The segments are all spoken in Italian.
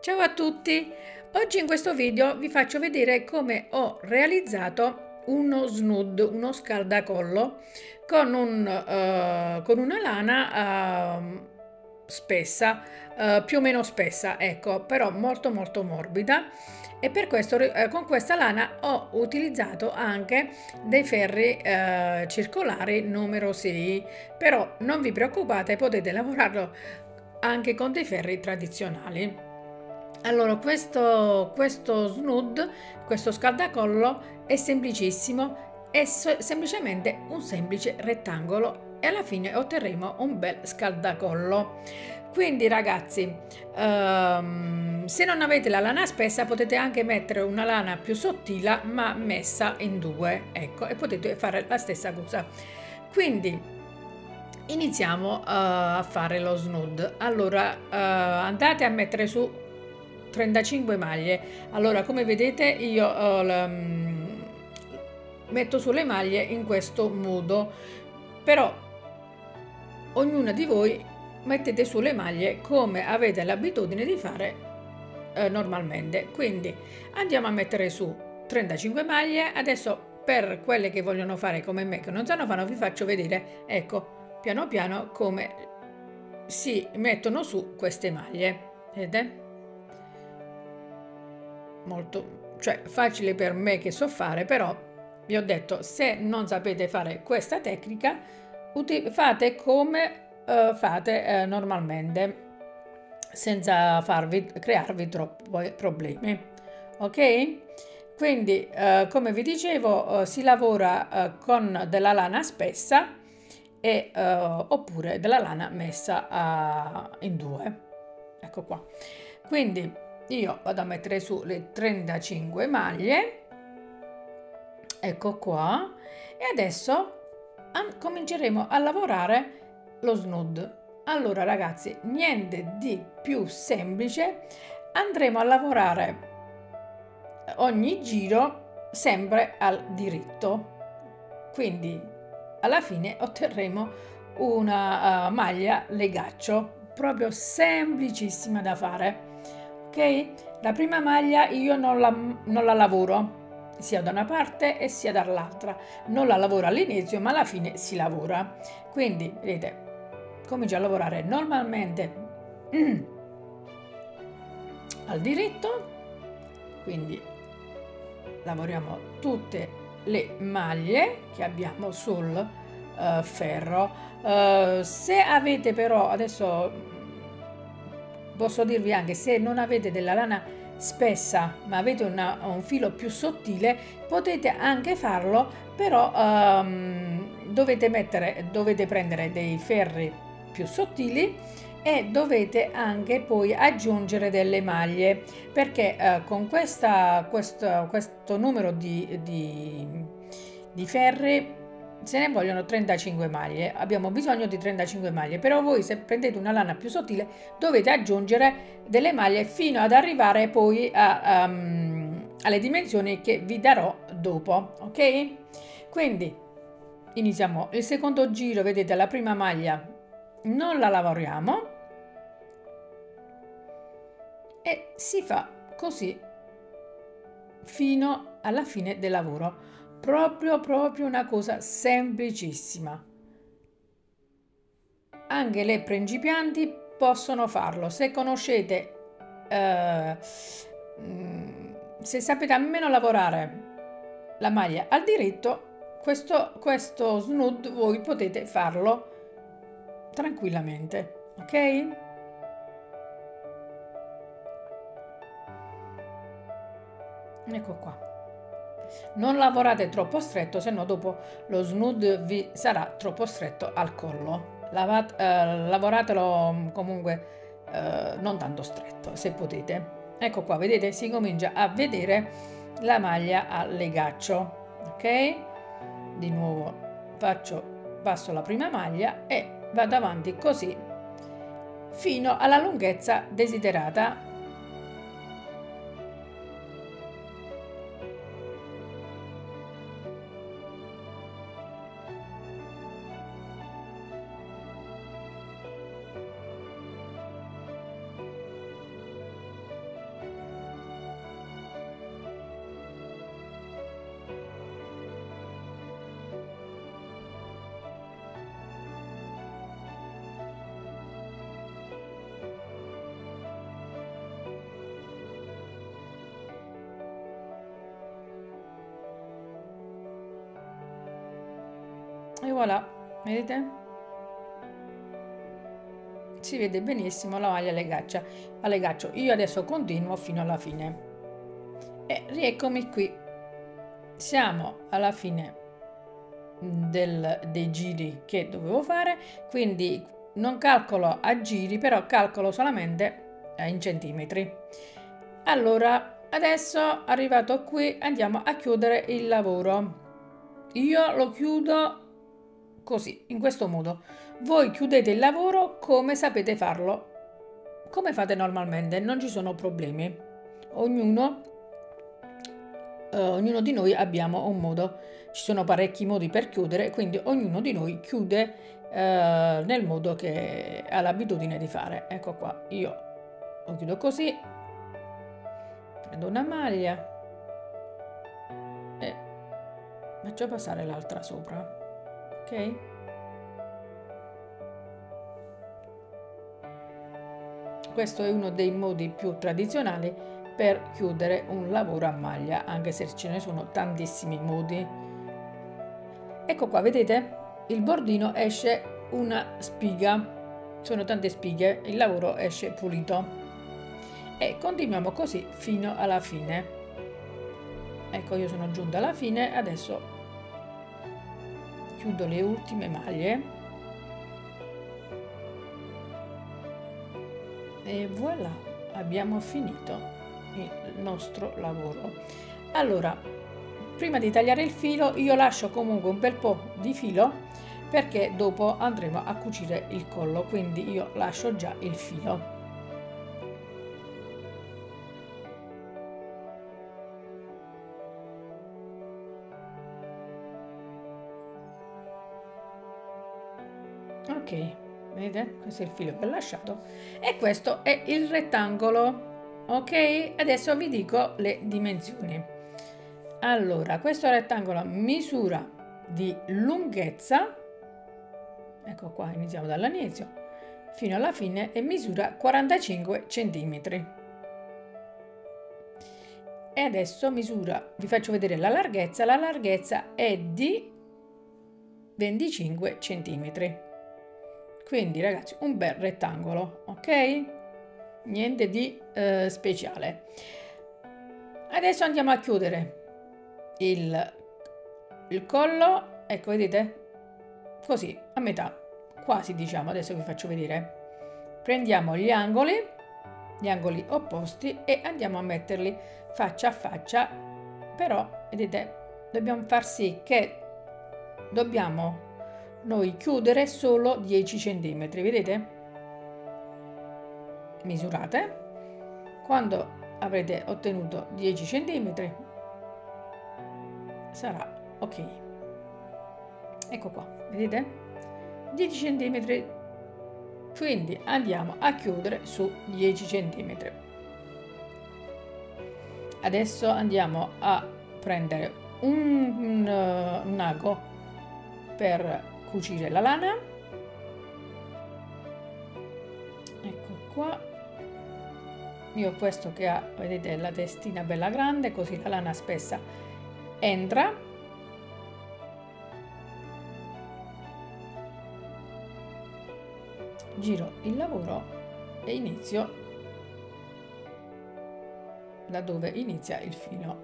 Ciao a tutti! Oggi in questo video vi faccio vedere come ho realizzato uno snood, uno scaldacollo con una lana spessa, più o meno spessa, ecco, però molto morbida. E per questo con questa lana ho utilizzato anche dei ferri circolari numero 6, però non vi preoccupate, potete lavorarlo anche con dei ferri tradizionali. Allora, questo snood, questo scaldacollo è semplicissimo, è semplicemente un semplice rettangolo e alla fine otterremo un bel scaldacollo. Quindi ragazzi, se non avete la lana spessa potete anche mettere una lana più sottile ma messa in due, ecco, e potete fare la stessa cosa. Quindi iniziamo a fare lo snood. Allora, andate a mettere su 35 maglie. Allora, come vedete io metto sulle maglie in questo modo, però ognuna di voi mettete sulle maglie come avete l'abitudine di fare normalmente. Quindi andiamo a mettere su 35 maglie. Adesso, per quelle che vogliono fare come me, che non sanno fare, vi faccio vedere, ecco, piano piano come si mettono su queste maglie. Vedete? Molto, cioè, facile per me che so fare, però vi ho detto, se non sapete fare questa tecnica, fate come fate normalmente, senza crearvi troppi problemi. Ok? Quindi, come vi dicevo, si lavora con della lana spessa oppure della lana messa in due. Ecco qua. Quindi io vado a mettere su le 35 maglie, ecco qua, e adesso cominceremo a lavorare lo snood. Allora ragazzi, niente di più semplice, andremo a lavorare ogni giro sempre al diritto, quindi alla fine otterremo una maglia legaccio, proprio semplicissima da fare. Ok, la prima maglia io non la lavoro sia da una parte e sia dall'altra, non la lavoro all'inizio ma alla fine si lavora. Quindi vedete, comincio a lavorare normalmente al diritto, quindi lavoriamo tutte le maglie che abbiamo sul ferro. Se avete però, adesso posso dirvi anche, se non avete della lana spessa ma avete un filo più sottile, potete anche farlo, però dovete prendere dei ferri più sottili e dovete anche poi aggiungere delle maglie, perché con questo numero di ferri se ne vogliono 35 maglie. Abbiamo bisogno di 35 maglie, però voi, se prendete una lana più sottile, dovete aggiungere delle maglie fino ad arrivare poi alle dimensioni che vi darò dopo. Ok? Quindi iniziamo il secondo giro. Vedete, la prima maglia non la lavoriamo e si fa così fino alla fine del lavoro. Proprio una cosa semplicissima. Anche le principianti possono farlo. Se conoscete, se sapete almeno lavorare la maglia al diritto, questo snood voi potete farlo tranquillamente. Ok? Ecco qua. Non lavorate troppo stretto, se no dopo lo snood vi sarà troppo stretto al collo. Lavoratelo comunque non tanto stretto, se potete. Ecco qua, vedete, si comincia a vedere la maglia a legaccio. Ok? Di nuovo passo la prima maglia e vado avanti così fino alla lunghezza desiderata. e voilà, vedete? Si vede benissimo la maglia all'egaccio. Io adesso continuo fino alla fine e rieccomi qui. Siamo alla fine dei giri che dovevo fare, quindi non calcolo a giri, però calcolo solamente in centimetri. Allora adesso arrivato qui andiamo a chiudere il lavoro. Io lo chiudo così, in questo modo. Voi chiudete il lavoro come sapete farlo, come fate normalmente, non ci sono problemi. Ognuno di noi abbiamo un modo. Ci sono parecchi modi per chiudere, quindi ognuno di noi chiude nel modo che ha l'abitudine di fare. Ecco qua, io lo chiudo così, prendo una maglia e faccio passare l'altra sopra, ok? Questo è uno dei modi più tradizionali per chiudere un lavoro a maglia, anche se ce ne sono tantissimi modi. Ecco qua, vedete? Il bordino esce una spiga, sono tante spighe, il lavoro esce pulito e continuiamo così fino alla fine. Ecco, io sono giunta alla fine, adesso chiudo le ultime maglie e voilà, abbiamo finito il nostro lavoro. Allora, prima di tagliare il filo io lascio comunque un bel po' di filo perché dopo andremo a cucire il collo, quindi io lascio già il filo. Ok, vedete? Questo è il filo che ho lasciato e questo è il rettangolo. Ok, adesso vi dico le dimensioni. Allora, questo rettangolo misura di lunghezza, ecco qua, iniziamo dall'inizio fino alla fine, e misura 45 centimetri. E adesso vi faccio vedere la larghezza è di 25 centimetri. Quindi ragazzi, un bel rettangolo, ok? Niente di speciale. Adesso andiamo a chiudere il collo, ecco, vedete? Così, a metà, quasi, diciamo. Adesso vi faccio vedere. Prendiamo gli angoli opposti e andiamo a metterli faccia a faccia, però vedete, dobbiamo far sì che dobbiamo noi chiudere solo 10 cm, vedete? Misurate. Quando avrete ottenuto 10 cm sarà ok. Ecco qua, vedete? 10 cm. Quindi andiamo a chiudere su 10 cm. Adesso andiamo a prendere un ago per cucire la lana. Ecco qua. Io ho questo che ha, vedete, la testina bella grande, così la lana spessa entra. Giro il lavoro e inizio da dove inizia il filo.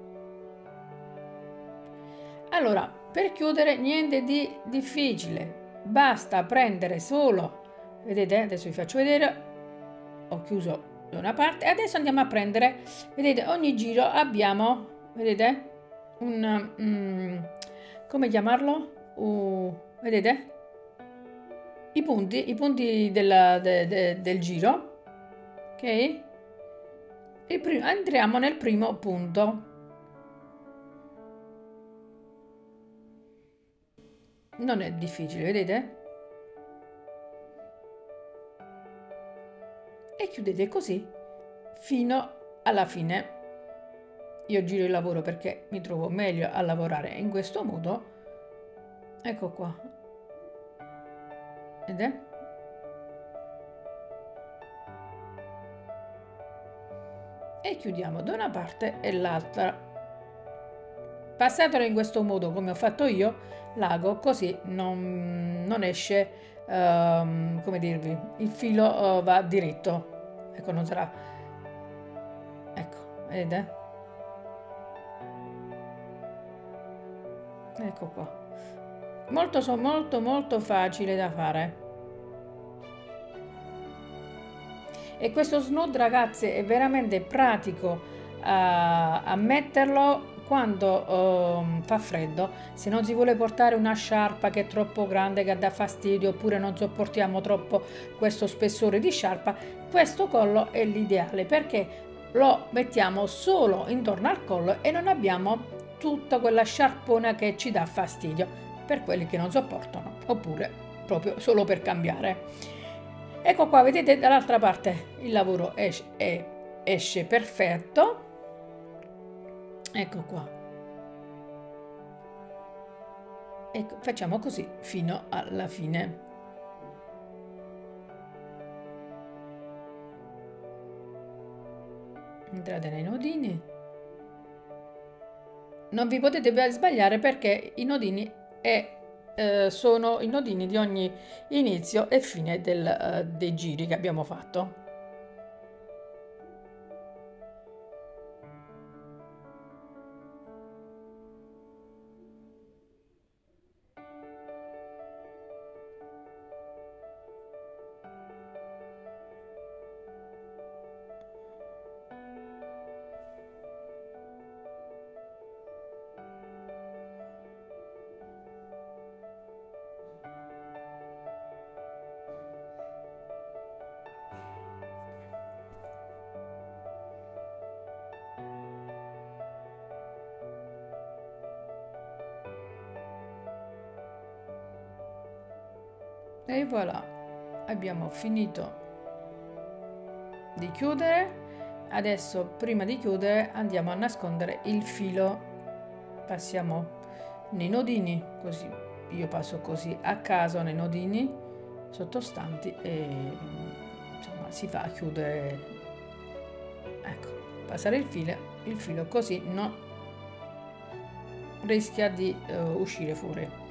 Allora, per chiudere niente di difficile, basta prendere solo, vedete, adesso vi faccio vedere, ho chiuso da una parte, adesso andiamo a prendere, vedete, ogni giro abbiamo, vedete, come chiamarlo? Vedete? I punti del giro, ok? E entriamo nel primo punto. Non è difficile, vedete? E chiudete così fino alla fine. Io giro il lavoro perché mi trovo meglio a lavorare in questo modo. Ecco qua. Vedete? E chiudiamo da una parte e l'altra. passatelo in questo modo come ho fatto io, l'ago, così non esce, come dirvi, il filo va diritto, ecco, non sarà, ecco, vedete? Ecco qua, molto facile da fare. E questo snood, ragazzi, è veramente pratico a metterlo quando fa freddo. Se non si vuole portare una sciarpa che è troppo grande, che dà fastidio, oppure non sopportiamo troppo questo spessore di sciarpa, questo collo è l'ideale, perché lo mettiamo solo intorno al collo e non abbiamo tutta quella sciarpona che ci dà fastidio, per quelli che non sopportano, oppure proprio solo per cambiare. Ecco qua, vedete, dall'altra parte il lavoro esce perfetto. Ecco qua. Ecco, facciamo così fino alla fine. Entrate nei nodini. Non vi potete sbagliare, perché i nodini sono i nodini di ogni inizio e fine dei giri che abbiamo fatto. E voilà, abbiamo finito di chiudere. Adesso, prima di chiudere, andiamo a nascondere il filo. Passiamo nei nodini, così io passo così a caso nei nodini sottostanti e insomma si fa a chiudere. Ecco, passare il filo così non rischia di uscire fuori.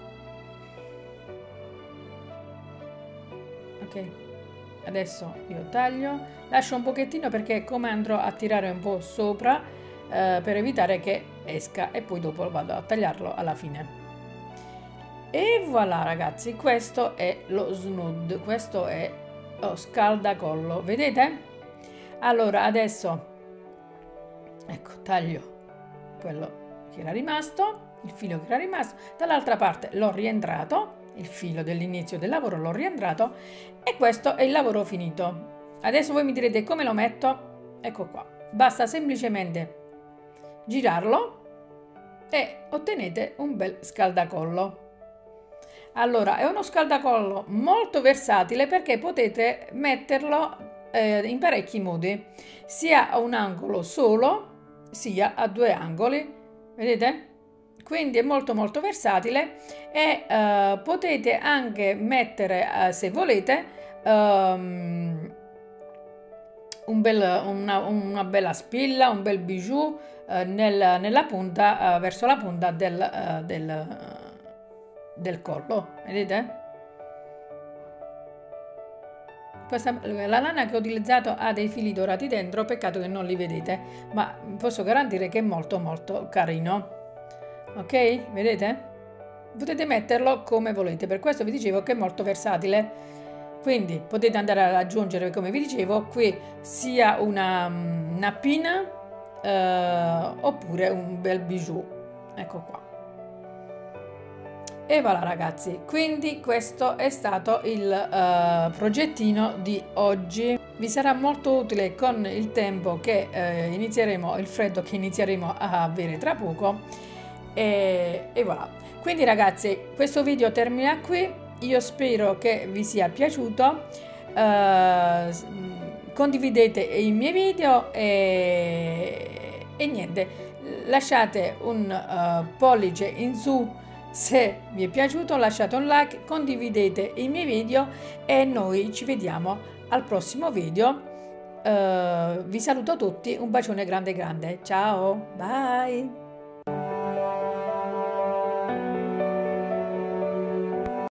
Ok, adesso io taglio, lascio un pochettino, perché come andrò a tirare un po' sopra per evitare che esca, e poi dopo vado a tagliarlo alla fine. E voilà, ragazzi, questo è lo snood, questo è lo scaldacollo, vedete? Allora adesso, ecco, taglio quello che era rimasto, il filo che era rimasto, dall'altra parte l'ho rientrato, il filo dell'inizio del lavoro l'ho rientrato, e questo è il lavoro finito. Adesso voi mi direte come lo metto. Ecco qua, basta semplicemente girarlo e ottenete un bel scaldacollo. Allora, è uno scaldacollo molto versatile, perché potete metterlo in parecchi modi, sia a un angolo solo sia a due angoli, vedete? Quindi è molto versatile, e potete anche mettere, se volete, una bella spilla, un bel bijou nella punta, verso la punta del collo, vedete? La lana che ho utilizzato ha dei fili dorati dentro, peccato che non li vedete, ma posso garantire che è molto carino. Ok, vedete? Potete metterlo come volete, per questo vi dicevo che è molto versatile. Quindi potete andare ad aggiungere, come vi dicevo, qui sia una pinna oppure un bel bijou. Ecco qua. E voilà, ragazzi, quindi questo è stato il progettino di oggi. Vi sarà molto utile con il tempo che il freddo che inizieremo a avere tra poco. E voilà. Quindi, ragazzi, questo video termina qui. Io spero che vi sia piaciuto. Condividete i miei video e niente, lasciate un pollice in su se vi è piaciuto, lasciate un like, condividete i miei video e noi ci vediamo al prossimo video. Vi saluto tutti, un bacione grande, ciao, bye!